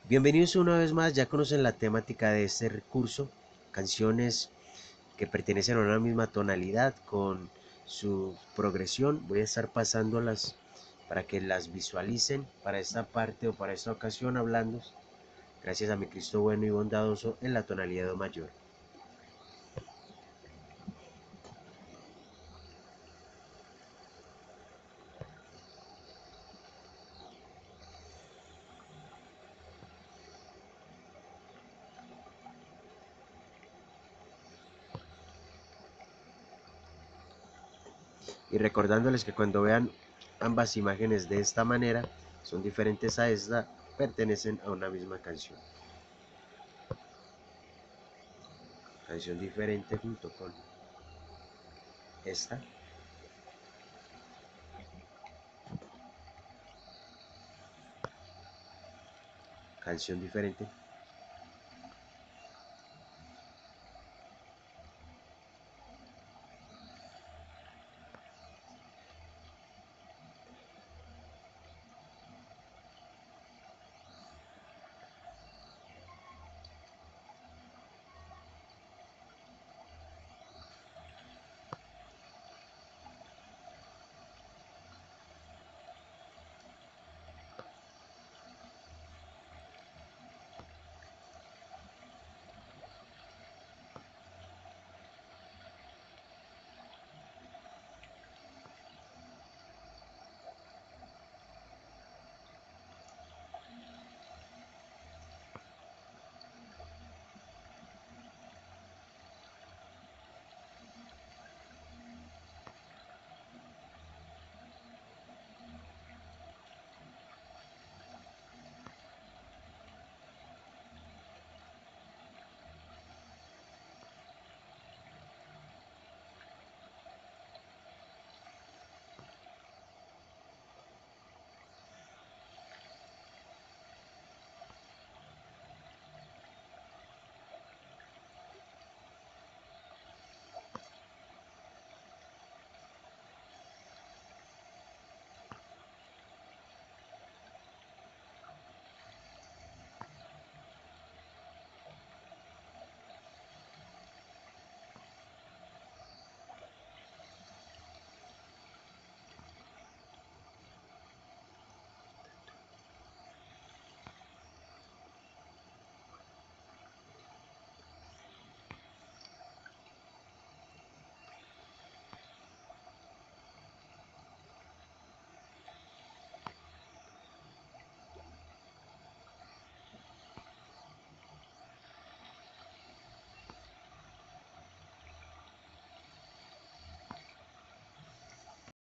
Bienvenidos una vez más, ya conocen la temática de este recurso, canciones que pertenecen a una misma tonalidad con su progresión. Voy a estar pasándolas para que las visualicen para esta parte o para esta ocasión hablando, gracias a mi Cristo bueno y bondadoso, en la tonalidad de Do mayor. Y recordándoles que cuando vean ambas imágenes de esta manera, son diferentes a esta, pertenecen a una misma canción. Canción diferente junto con esta. Canción diferente